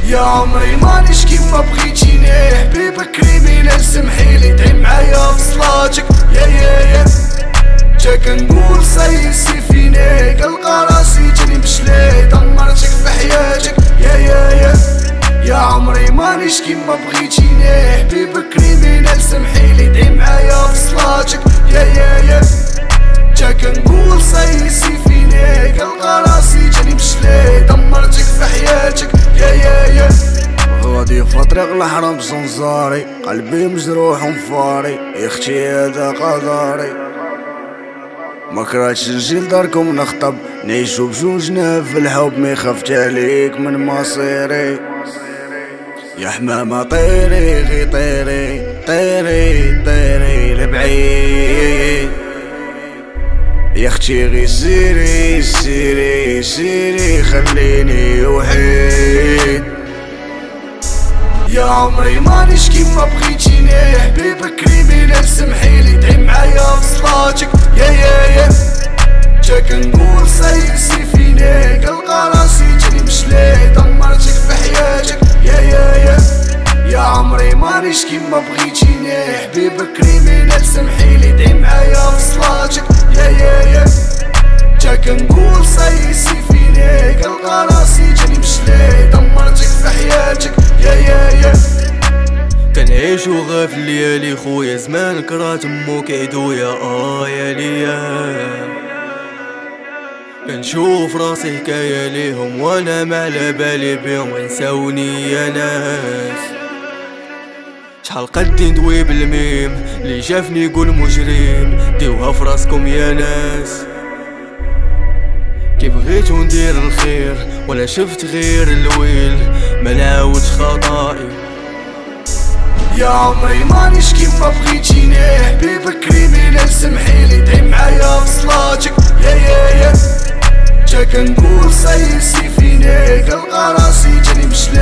يا عمري مانيش كيما بغيتيني، حبيبك كريمينال سمحيلي تعي معايا في صلاتك يا جا كنقول سيسي فيني كنلقى راسي جاني مشلي دمرتك في حياتك يا عمري مانيش كيما بغيتيني، حبيبك كريمينال سمحيلي تعي معايا في صلاتك يا جا كنقول سيسي فيني كنلقى راسي جاني مشلي دمرتك في حياتك يا غادي في طريق الحرام بزنزاري، قلبي مجروح ومفاري، يا اختي هذا قدري، ما كرهتش نجي لداركم نخطب، نعيشو بجوجنا في الحب، ما خفت عليك من مصيري، يا حمامة طيري غي طيري لبعيد، يا اختي غي سيري خليني وحيد، يا عمري مانيش كيما بغيتيني، حبيبك كريمينال سمحيلي تعي معايا في صلاتك يا جا كنقول سيسي فيني كنلقى راسي جاني مشلي دمرتك في حياتك يا عمري مانيش كيما بغيتيني، حبيبك كريمينال سمحيلي تعي معايا في صلاتك يا جا كنقول سيسي فيني كنلقى راسي جاني مشلي دمرتك في حياتك يا كنعيشو غا في الليالي خويا، زمان كرات مو كيدويا يا ليا، كنشوف راسي حكاية ليهم وانا ما على بالي بيهم، نساوني يا ناس، شحال قدي ندوي بالميم، اللي شافني يقول مجرم، ديوها في راسكم يا ناس، كي بغيتو ندير الخير ولا شفت غير الويل، ما نعاودش خطائي، يا عمري مانيش كيما بغيتيني، حبيبك كريمينال سمحيلي تعي معايا في صلاتك يا جا كنقول سيسي فيني كنلقى راسي جاني مشلي